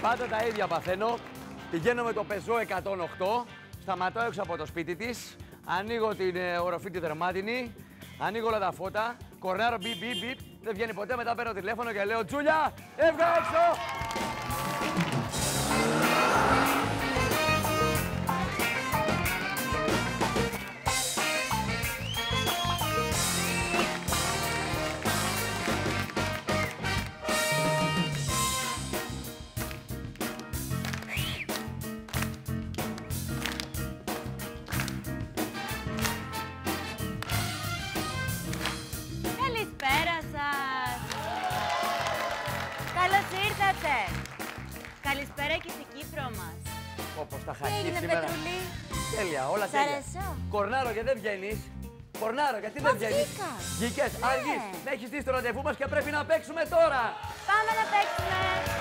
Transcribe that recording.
Πάντα τα ίδια παθαίνω. Πηγαίνω με το πεζό 108, σταματάω έξω από το σπίτι της, ανοίγω την οροφή τη δερμάτινη, ανοίγω όλα τα φώτα, κορνάρω μπιπ μπιπ μπιπ, δεν βγαίνει ποτέ, μετά παίρνω τηλέφωνο και λέω Τζούλια, έβγα έξω! Καλησπέρα σας! Καλώς ήρθατε! Καλησπέρα και στην Κύπρο μας. Όπως τα Τι χαχεί έγινε, σήμερα. Πετρουλή? Τέλεια, όλα Σ' τέλεια. αρέσω? Κορνάρω γιατί δεν βγαίνεις. Κορνάρω γιατί δεν βγαίνεις. βγήκα. Βγήκες, Ναι. αργείς. Με έχεις δει στο ραντεβού μας και πρέπει να παίξουμε τώρα. Πάμε να παίξουμε!